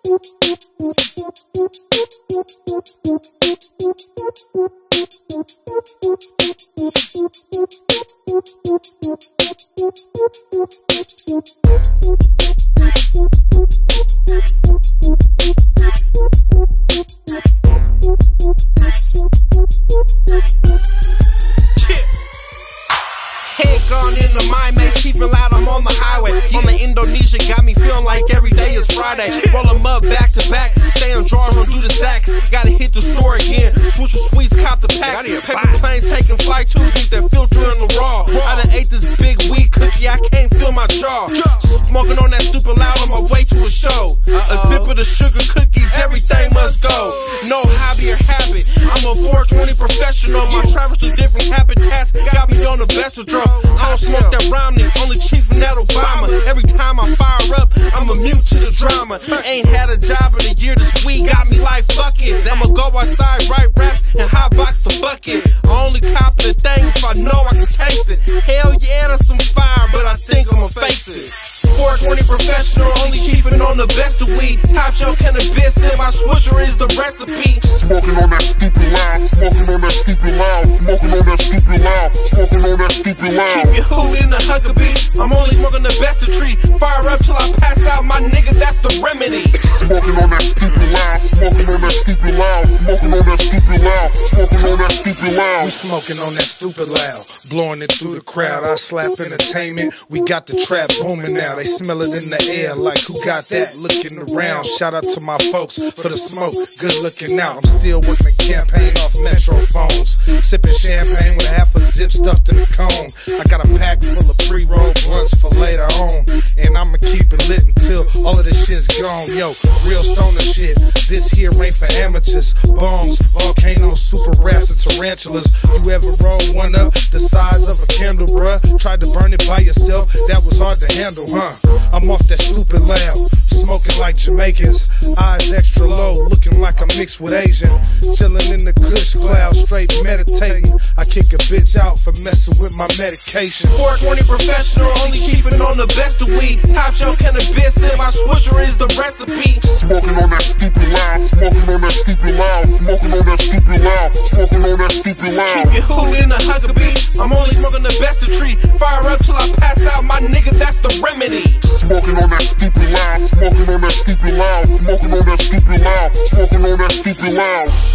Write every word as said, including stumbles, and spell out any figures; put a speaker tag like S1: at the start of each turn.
S1: Head gone in the mind maze, keeping loud, I'm on the highway. On the Indonesia, got me feeling like every day is Friday. Roll them up back to back, stay on drawers, don't do the sacks. Gotta hit the store again, switch with sweets, cop the pack. Paper planes taking flight too, need that filter in the raw. I done ate this big weed cookie, I can't feel my jaw. Smoking on that stupid loud on my way to a show. A sip of the sugar cookies, everything must go. No hobby or habit, I'm a four twenty professional. My travels to different habitats got me on the best of drugs. I don't smoke that Romney, only Chief and that Obama. Every time I fire up, I'm immune to the drama. Ain't had a job in a year, this weed got me like fuck it. I'ma go outside, write raps, and hotbox the bucket. I only copy the thing if I know I can taste it. Hell yeah, that's some fire, but I think I'ma face it. four twenty professional, only chiefin' on the best of weed. Top shelf cannabis in my swisher is the recipe.
S2: Smoking on that stupid loud, smoking on that stupid loud, smoking on that stupid loud, smoking on that stupid loud.
S1: Keep your hood in the Huckabee, I'm only smoking the best of tree. Fire up till I pass out, my nigga, that's the remedy.
S2: Smoking on that stupid loud, smoking on that stupid loud, smoking on that stupid loud, smoking on that stupid loud.
S3: We smoking on that stupid loud, blowing it through the crowd. I slap entertainment, we got the trap booming now. They smell it in the air like who got that looking around. Shout out to my folks for the smoke, good looking out. I'm still working the campaign off Metro phones, sipping champagne with a half a zip stuffed in a cone. I got a pack full of pre-roll blunts for later on, and I'ma keep it lit until all of this shit's gone. Yo, real stoner shit, this here ain't for amateurs. Bombs, volcanoes, super raps, and tarantulas. You ever roll one up the size of a candle, bruh? Tried to burn it by yourself, that was hard to handle, huh? I'm off that stupid loud, smoking like Jamaicans, eyes extra low, looking like I'm mixed with Asian. Chilling in the kush cloud, straight meditating. I kick a bitch out for messing with my medication.
S1: four twenty professional, only keeping on the best of weed. Top shelf cannabis in my swisher is the recipe.
S2: Smoking on that stupid loud, smoking on that stupid loud, smoking on that stupid loud, smoking on that stupid loud.
S1: Keep your hood in the Huckabee, I'm only smoking the best of tree. Fire up till I pass out, my nigga, that's the remedy.
S2: Smoking on that stupid loud, smoking on that stupid loud, smoking on that stupid loud, smoking on that stupid loud.